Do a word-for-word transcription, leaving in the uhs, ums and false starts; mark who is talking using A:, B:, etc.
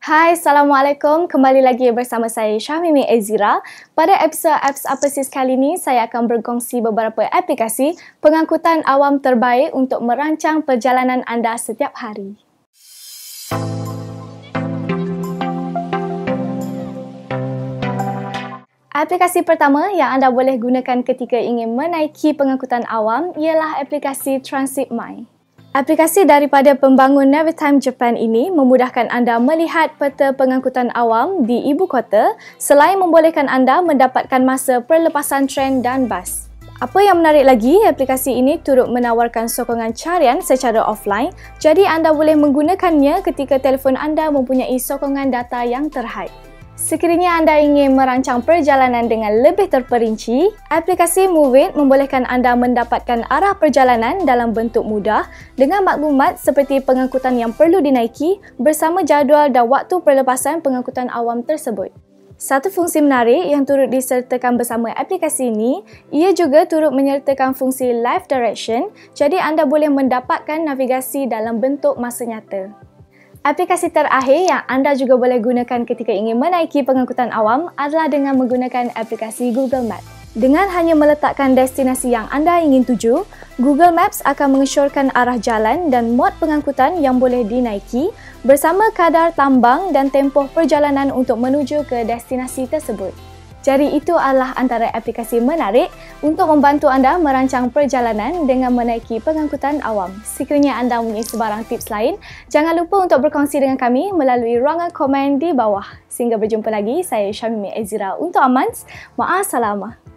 A: Hai, Assalamualaikum. Kembali lagi bersama saya Syahmimi Ezira. Pada episod Apps Apa Sis kali ini, saya akan berkongsi beberapa aplikasi pengangkutan awam terbaik untuk merancang perjalanan anda setiap hari. Aplikasi pertama yang anda boleh gunakan ketika ingin menaiki pengangkutan awam ialah aplikasi TransitMy. Aplikasi daripada pembangun Navitime Japan ini memudahkan anda melihat peta pengangkutan awam di ibu kota selain membolehkan anda mendapatkan masa perlepasan tren dan bas. Apa yang menarik lagi, aplikasi ini turut menawarkan sokongan carian secara offline, jadi anda boleh menggunakannya ketika telefon anda mempunyai sokongan data yang terhad. Sekiranya anda ingin merancang perjalanan dengan lebih terperinci, aplikasi Move It membolehkan anda mendapatkan arah perjalanan dalam bentuk mudah dengan maklumat seperti pengangkutan yang perlu dinaiki bersama jadual dan waktu perlepasan pengangkutan awam tersebut. Satu fungsi menarik yang turut disertakan bersama aplikasi ini, ia juga turut menyertakan fungsi Live Direction, jadi anda boleh mendapatkan navigasi dalam bentuk masa nyata. Aplikasi terakhir yang anda juga boleh gunakan ketika ingin menaiki pengangkutan awam adalah dengan menggunakan aplikasi Google Maps. Dengan hanya meletakkan destinasi yang anda ingin tuju, Google Maps akan mengesyorkan arah jalan dan mod pengangkutan yang boleh dinaiki bersama kadar tambang dan tempoh perjalanan untuk menuju ke destinasi tersebut. Jadi itu adalah antara aplikasi menarik untuk membantu anda merancang perjalanan dengan menaiki pengangkutan awam. Sekiranya anda mempunyai sebarang tips lain, jangan lupa untuk berkongsi dengan kami melalui ruangan komen di bawah. Sehingga berjumpa lagi, saya Syahmimi Ezira untuk Amans. Ma'assalamah.